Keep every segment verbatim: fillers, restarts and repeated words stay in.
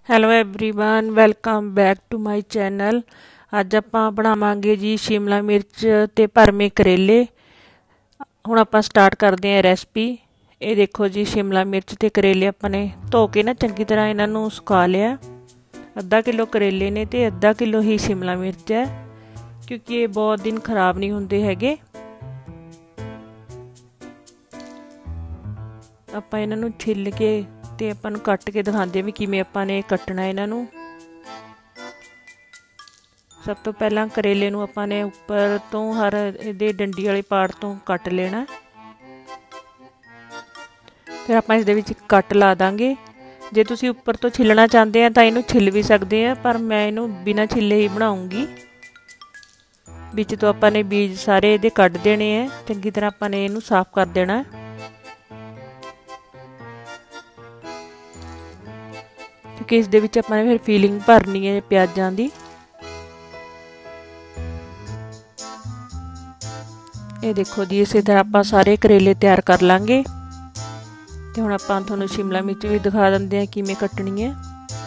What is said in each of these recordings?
Hello everyone welcome back to my channel. ਅੱਜ ਆਪਾਂ ਬਣਾਵਾਂਗੇ ਜੀ ਸ਼ਿਮਲਾ ਮਿਰਚ ਤੇ ਭਰਵੇਂ ਕਰੇਲੇ। ਹੁਣ ਆਪਾਂ ਸਟਾਰਟ ਕਰਦੇ ਹਾਂ ਰੈਸਪੀ। ਇਹ ਦੇਖੋ ਜੀ शिमला मिर्च ਤੇ ਕਰੇਲੇ ਆਪਾਂ ਨੇ ਧੋ ਕੇ ਨਾ ਚੰਗੀ ਤਰ੍ਹਾਂ ਇਹਨਾਂ ਨੂੰ ਸੁਕਾ ਲਿਆ। ਅੱਧਾ किलो ਕਰੇਲੇ ਨੇ ਤੇ ਅੱਧਾ किलो ਹੀ शिमला मिर्च है क्योंकि ये बहुत दिन खराब नहीं होंगे हैगे। ਆਪਾਂ ਇਹਨਾਂ ਨੂੰ ਛਿੱਲ ਕੇ ਤੇ ਆਪਾਂ ਨੂੰ ਕੱਟ ਕੇ ਦਿਖਾਉਂਦੇ ਵੀ ਕਿਵੇਂ ਆਪਾਂ ਨੇ ਕੱਟਣਾ ਇਹਨਾਂ ਨੂੰ। ਸਭ ਤੋਂ ਪਹਿਲਾਂ ਕਰੇਲੇ ਨੂੰ ਆਪਾਂ ਨੇ ਉੱਪਰ ਤੋਂ ਹਰ ਇਹਦੇ ਡੰਡੀ ਵਾਲੇ ਪਾਰਟ ਤੋਂ ਕੱਟ ਲੈਣਾ। ਫਿਰ ਆਪਾਂ ਇਸ ਦੇ ਵਿੱਚ ਕੱਟ ਲਾ ਦਾਂਗੇ। ਜੇ ਤੁਸੀਂ ਉੱਪਰ ਤੋਂ ਛਿੱਲਣਾ ਚਾਹੁੰਦੇ ਆ ਤਾਂ ਇਹਨੂੰ ਛਿੱਲ ਵੀ ਸਕਦੇ ਆ, ਪਰ ਮੈਂ ਇਹਨੂੰ ਬਿਨਾਂ ਛਿੱਲੇ ਹੀ ਬਣਾਉਂਗੀ। ਵਿੱਚ ਤੋਂ ਆਪਾਂ ਨੇ ਬੀਜ ਸਾਰੇ ਇਹਦੇ ਕੱਢ ਦੇਣੇ ਆ। ਚੰਗੀ ਤਰ੍ਹਾਂ ਆਪਾਂ ਨੇ ਇਹਨੂੰ ਸਾਫ਼ ਕਰ ਦੇਣਾ। क्योंकि इस दे विच आपां ने फिर फीलिंग भरनी है प्याज़ां दी। ये देखो जी इस तरह आपां सारे करेले तैयार कर लांगे। ते हुण आपां तुहानूं शिमला मिर्च भी दिखा दिंदे आ किवें कटनी है।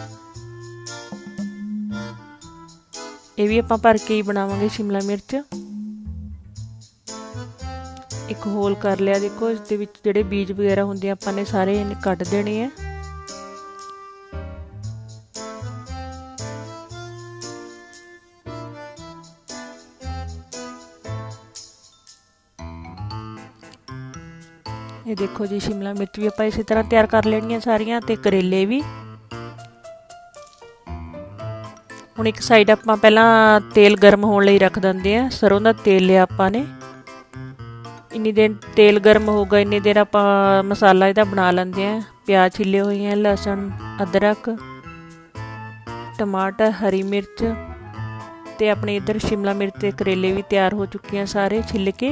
ये भी आपां भर के ही बनावांगे शिमला मिर्च। एक होल कर लिया, देखो इस दे विच जिहड़े बीज वगैरह हुंदे आपां ने सारे कट देने हैं। ये देखो जी शिमला मिर्च भी आप इसी तरह तैयार कर लेनी सारियां ते करेले भी। हुण एक साइड आप पहला तेल गर्म होने लई रख देंगे हैं। सरों का तेल लिया आपां ने। इन्नी देर तेल गर्म होगा इन्नी देर आप मसाला इहदा बना लेंगे हैं। प्याज छिले हुए हैं, लहसुन, अदरक, टमाटर, हरी मिर्च ते अपने इधर शिमला मिर्च ते करेले भी तैयार हो चुके हैं सारे छिल के।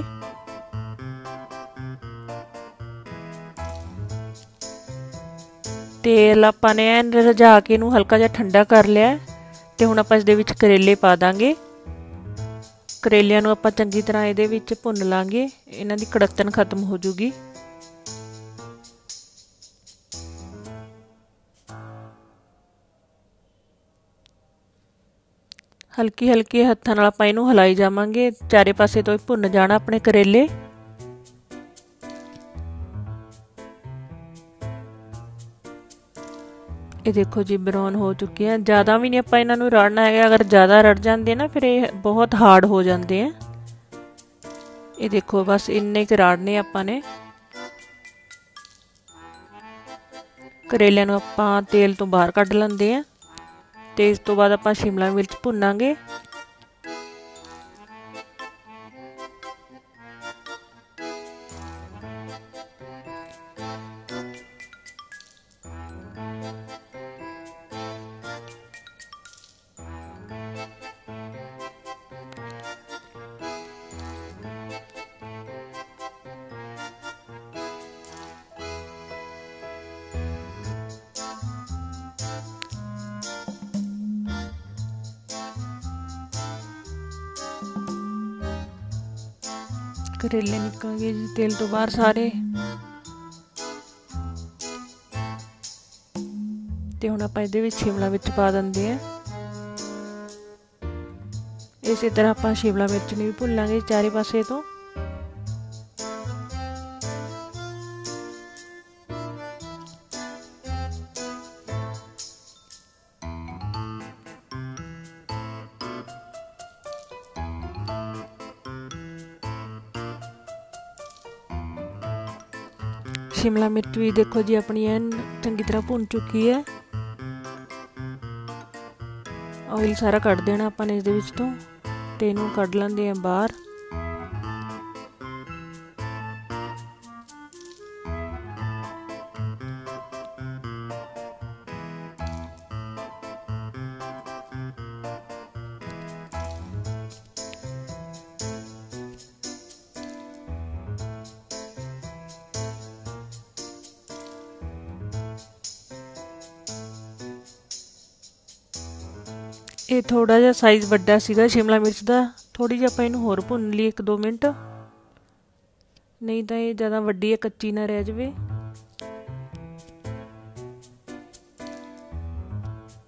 तेल आपां ने रझा के इहनूं हल्का जिहा ठंडा कर लिया ते हुण आपां इस दे विच करेले पा दांगे। करेलियां नूं आपां चंगी तरह इहदे विच भुन लांगे, इन्हां दी कड़तन खत्म हो जूगी। हल्की हल्की हत्थां नाल आपां इहनूं हिलाई जावांगे। चारे पासे तो भुन जाना अपने करेले। ये देखो जी ब्राउन हो चुके हैं। ज़्यादा भी नहीं आपां इन्हां नूं राड़ना है, अगर ज़्यादा रड़ जाते ना फिर ये बहुत हार्ड हो जाते हैं। ये देखो बस इन्ने क राड़ने आपां ने। करेलियां नूं आपां तेल तो बाहर कढ़ लैंदे हैं ते इस तो बाद आपां शिमला मिर्च भुनांगे। करेले निकल गए जी तेल तो बाहर सारे। ते हुण आपां इहदे विच शिमला मिर्च पा दिंदे हैं। इसी तरह आपां शिमला मिर्च नूं भी भुन लांगे चारे पासे तो। शिमला मिर्च भी देखो जी अपनी एन चंगी तरह भुन चुकी है। ऑयल सारा कढ़ देना अपन इस दे विच तो ते इहनूं कढ़ लैंदे हैं बाहर। ये थोड़ा जिहा साइज़ वड्डा सीगा शिमला मिर्च दा। थोड़ी जी आपां इहनूं होर भुन लईए एक दो मिनट, नहीं तो ये ज़्यादा वड्डी है कच्ची ना रह जावे।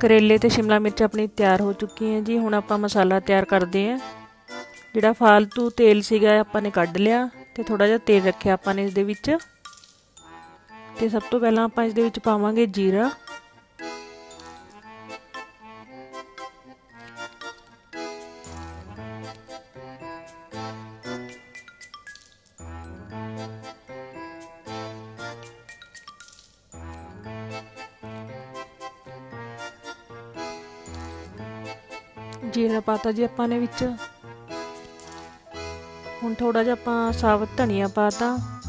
करेले ते शिमला मिर्च अपनी तैयार हो चुकी हैं जी। हुण आपां मसाला तैयार करते हैं। जिहड़ा फालतू तेल सीगा आपां ने कढ लिया ते थोड़ा जिहा तेल रखिया आपां ने इस दे विच। ते सब तो पहलां आपां इस दे विच पावांगे जीरा, जीरा पाता जी आपां ने विच। हुण थोड़ा जिहा आपां साबत धनिया पाता,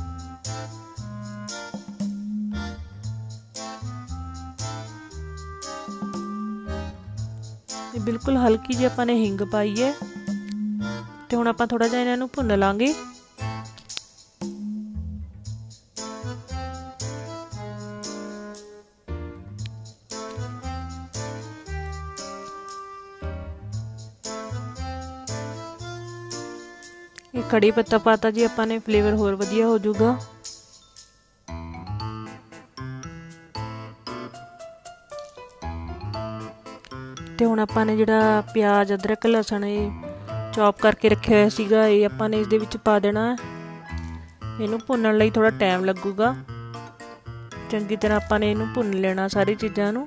बिल्कुल हल्की जी आपां ने हिंग पाई है। ते हुण आपां थोड़ा जिहा इन्हां नूं भुन लांगे। ये कड़ी पत्ता पाता जी आपां ने, फ्लेवर होर वधिया हो जाऊगा। ते हुण आपां ने जिहड़ा प्याज अदरक लहसुन चॉप करके रखिया होया सीगा ये आपां ने इस दे विच पा देना। इहनूं भुन्नण लई थोड़ा टाइम लगूगा। चंगी तरह आपां ने इहनूं भुन लेना सारी चीज़ां नूं।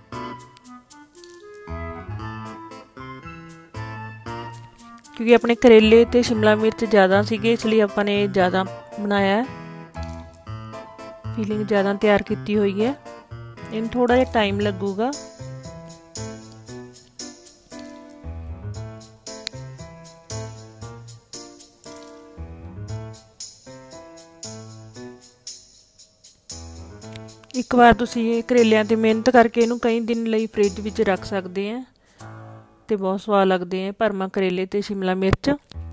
क्योंकि अपने करेले ते शिमला मिर्च ज़्यादा सीगे इसलिए आपां ने ज़्यादा बनाया है, फीलिंग ज़्यादा तैयार की हुई है। इन थोड़ा जिहा टाइम लगूगा। एक बार तुसीं ये करेलियां ते मेहनत करके इनू कई दिन लई फ्रिज विच रख सकते हैं ते बहुत स्वाद लगते हैं भरमा करेले ते शिमला मिर्च।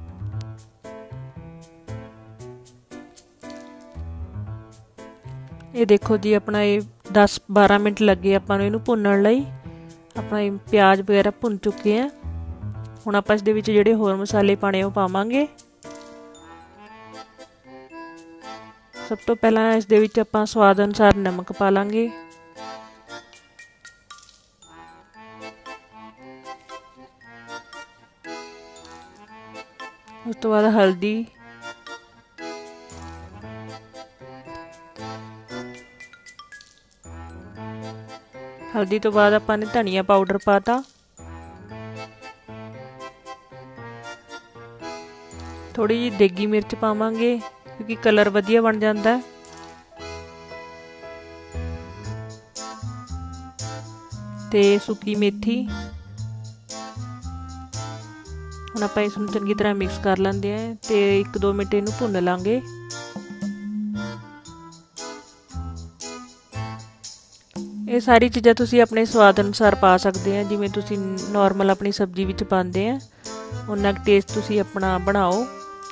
ये देखो जी अपना ये दस बारह मिनट लगे आपां नूं इहनूं भुन्नण लई। अपना ये प्याज वगैरह भुन चुके हैं। हुण आपां इस दे विच जिहड़े होर मसाले पाने वो पावांगे। सब तो पहला इस दे विच आपां स्वाद अनुसार नमक पा लांगे। उस तो बाद हल्दी, हल्दी तो बाद आपां ने धनिया पाउडर पाता। थोड़ी जी देगी मिर्च पावांगे क्योंकि कलर वधिया बन जाता है। ते सुक्की मेथी। हुण आपां इस नूं चंगी तरह मिक्स कर लैंदे हैं ते एक दो मिनट इहनूं भुन लांगे। ये सारी चीज़ां तुसीं अपने स्वाद अनुसार पा सकते हैं, जिवें तुसीं नॉर्मल अपनी सब्जी विच पाते हैं उन्ना टेस्ट तुसीं अपना बनाओ।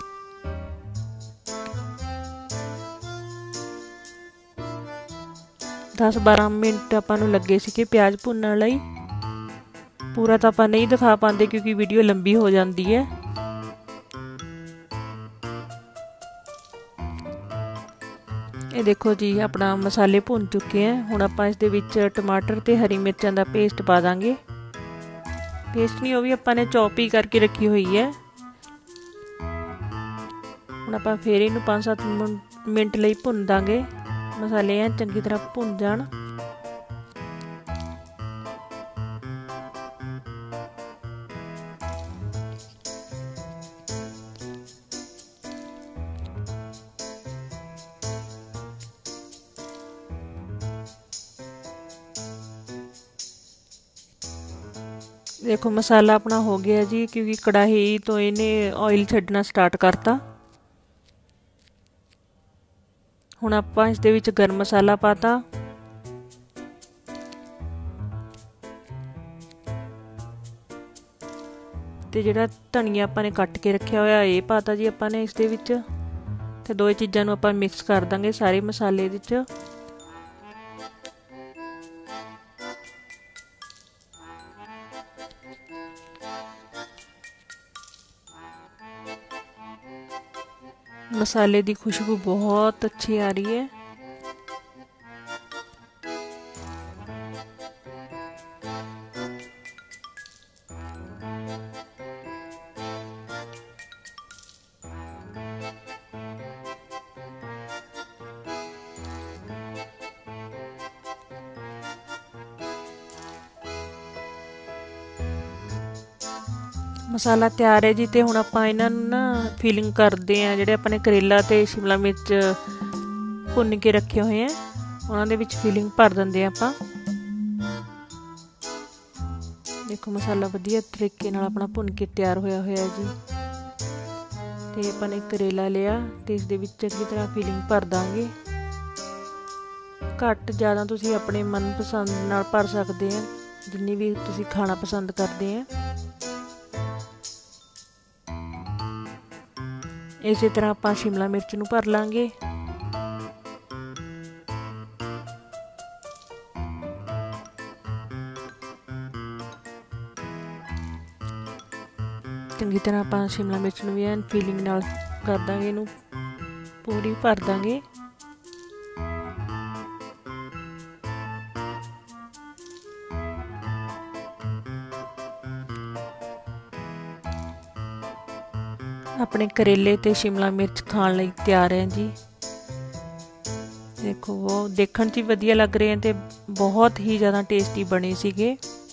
दस बारह मिनट आपां नूं लगे सीगे प्याज भुनण लई। पूरा तो आपां नहीं दिखा पाते क्योंकि वीडियो लंबी हो जाती है। ये देखो जी अपना मसाले भुन चुके हैं। हुण आपां इस दे विच टमाटर ते हरी मिर्चां दा पेस्ट पा दांगे। पेस्ट नहीं, वो भी आपां ने चॉप ही करके रखी हुई है। हुण आपां फिर इहनूं पाँच सत्त मिनट लई भुन दांगे। मसाले हैं चंगी तरह भुन जाण। देखो मसाला अपना हो गया जी, क्योंकि कढ़ाई तो इन्हें ऑयल छड्डना स्टार्ट करता। हुण आपां इस दे विच गरम मसाला पाता। ते जिहड़ा धनिया आपां ने कट के रखिया होया ये पाता जी आपां ने इस दे विच। ते दो चीज़ां नूं आपां मिक्स कर दांगे सारे मसाले विच। मसाले की खुशबू बहुत अच्छी आ रही है। मसाला तैयार है जी। तो हुण आपां इन्हां नूं ना फीलिंग करते हैं। जिहड़े अपने करेला ते शिमला मिर्च भुन के रखे हुए हैं उन्हां दे विच फीलिंग भर दिंदे आपां। देखो मसाला वधिया तरीके नाल अपना भुन के तैयार होया होया जी। तो आपां ने करेला लिया तो इस दे विच चंगी तरह फीलिंग भर दांगे। घट ज़्यादा तुसीं अपने मनपसंद नाल भर सकते हैं, जिन्नी भी तुसीं खाना पसंद करते हैं। इस तरह आपां शिमला मिर्च नूं भर लांगे। चंगी तरह आपां शिमला मिर्च नूं भी एन फीलिंग नाल कर दांगे, इनू पूरी भर दांगे। अपने करेले ते शिमला मिर्च खाण लई तैयार है जी। देखो वो देखण 'च ही वधिया लग रहे हैं ते बहुत ही ज़्यादा टेस्टी बने सीगे।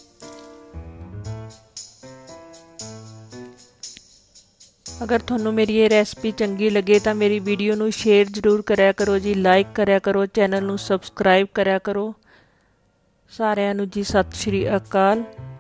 अगर तुहानू मेरी ये रेसिपी चंगी लगे तो मेरी वीडियो नू शेयर जरूर करया करो जी, लाइक करया करो, चैनल नू सबसक्राइब करया करो। सारिਆਂ नू जी सत श्री अकाल।